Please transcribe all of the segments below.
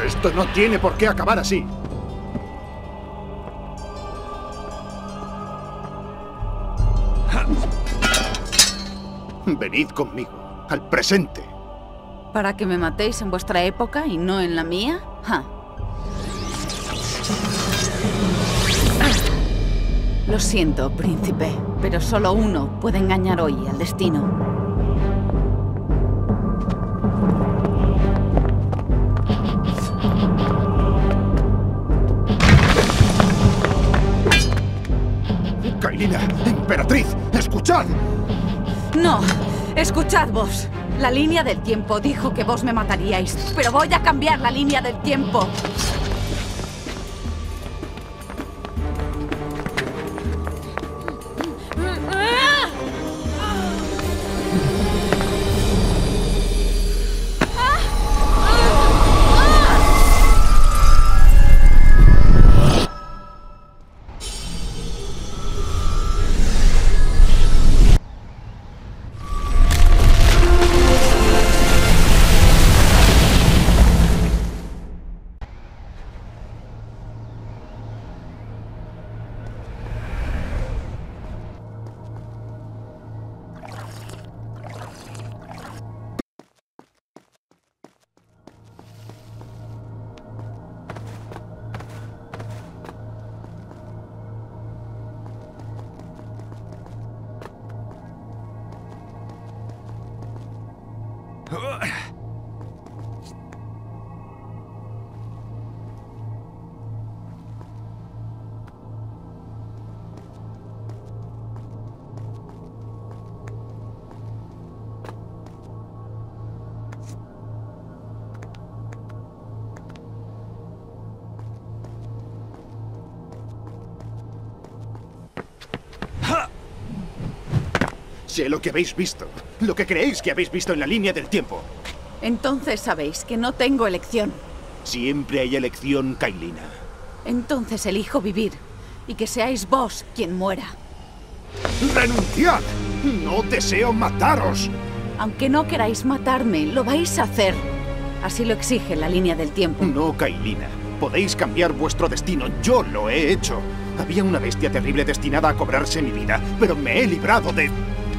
Esto no tiene por qué acabar así. Venid conmigo, al presente. ¿Para que me matéis en vuestra época y no en la mía? ¡Ja! Lo siento, príncipe, pero solo uno puede engañar hoy al destino. Kailina, emperatriz, escuchad. No, escuchad vos. La línea del tiempo dijo que vos me mataríais, pero voy a cambiar la línea del tiempo. Sé lo que habéis visto, lo que creéis que habéis visto en la línea del tiempo. Entonces sabéis que no tengo elección. Siempre hay elección, Kailina. Entonces elijo vivir y que seáis vos quien muera. ¡Renunciad! ¡No deseo mataros! Aunque no queráis matarme, lo vais a hacer. Así lo exige la línea del tiempo. No, Kailina. Podéis cambiar vuestro destino. Yo lo he hecho. Había una bestia terrible destinada a cobrarse mi vida, pero me he librado de...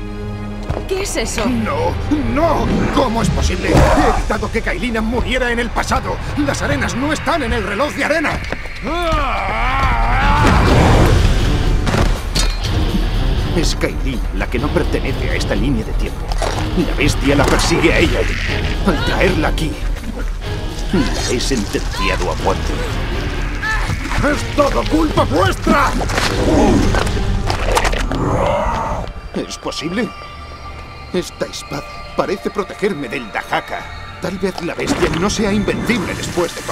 ¿Qué es eso? ¡No! ¡No! ¿Cómo es posible? He evitado que Kailina muriera en el pasado. Las arenas no están en el reloj de arena. Es Kailina la que no pertenece a esta línea de tiempo. La bestia la persigue a ella. Al traerla aquí, la he sentenciado a muerte. ¡Es todo culpa vuestra! ¿Es posible? Esta espada parece protegerme del Dahaka. Tal vez la bestia no sea invencible después de todo.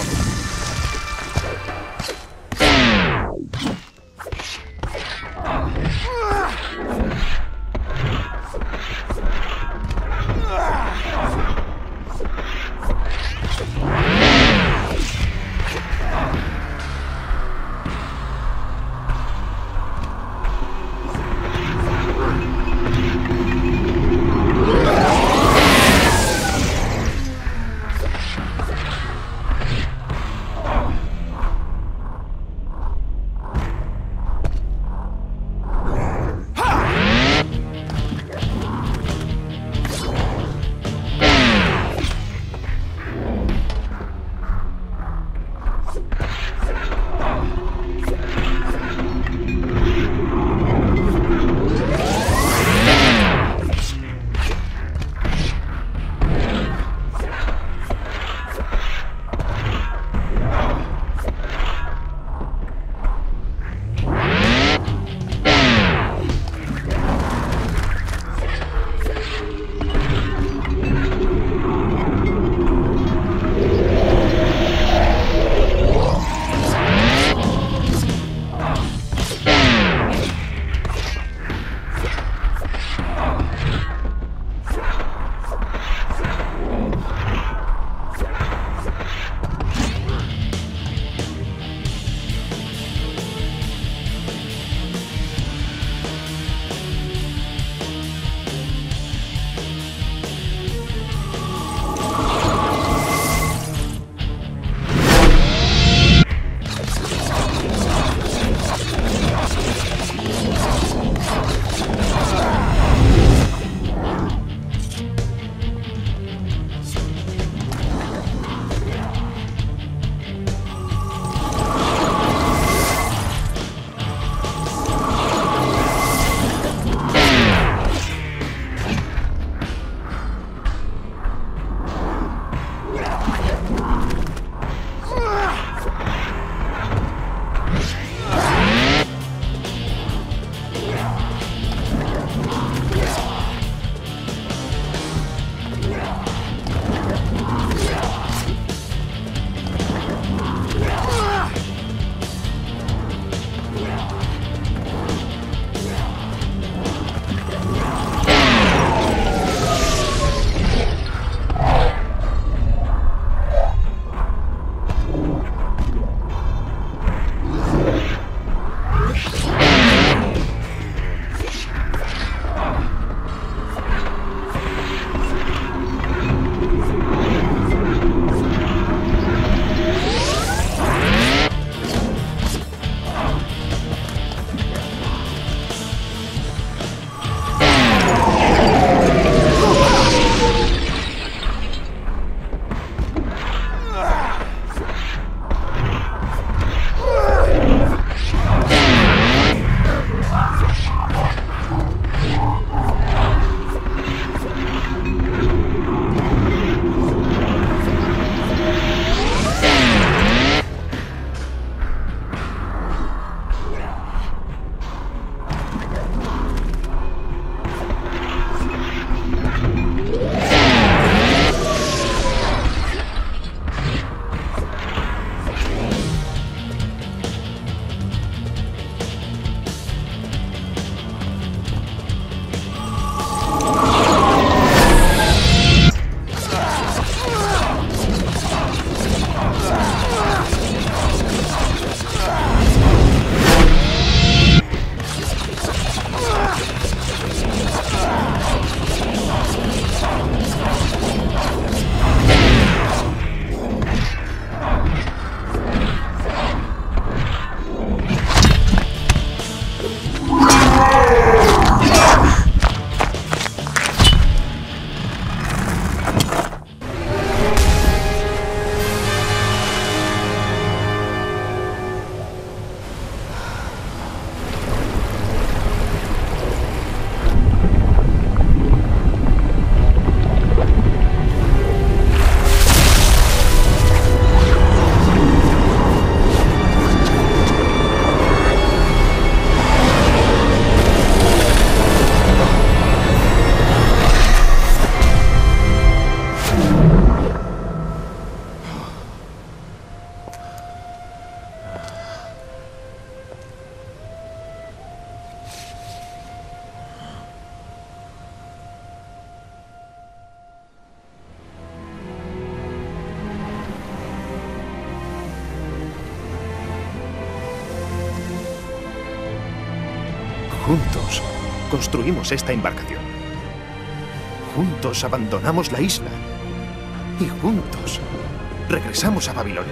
Juntos construimos esta embarcación. Juntos abandonamos la isla. Y juntos regresamos a Babilonia.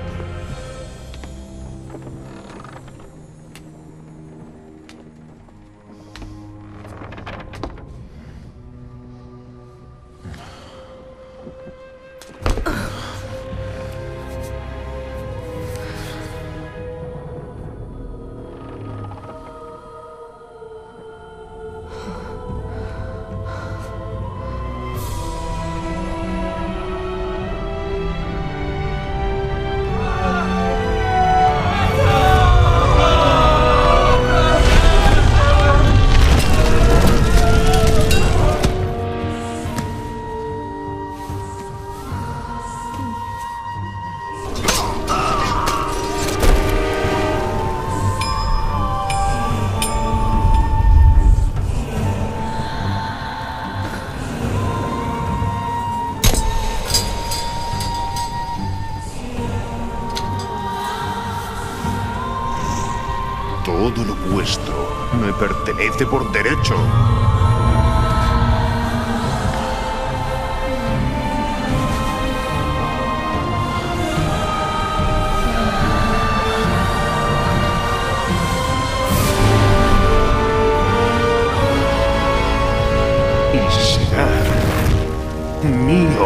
Todo lo vuestro me pertenece por derecho. Y será mío.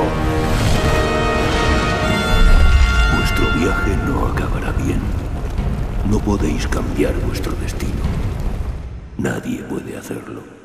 Vuestro viaje no acabará bien. No podéis cambiar vuestro destino. Nadie puede hacerlo.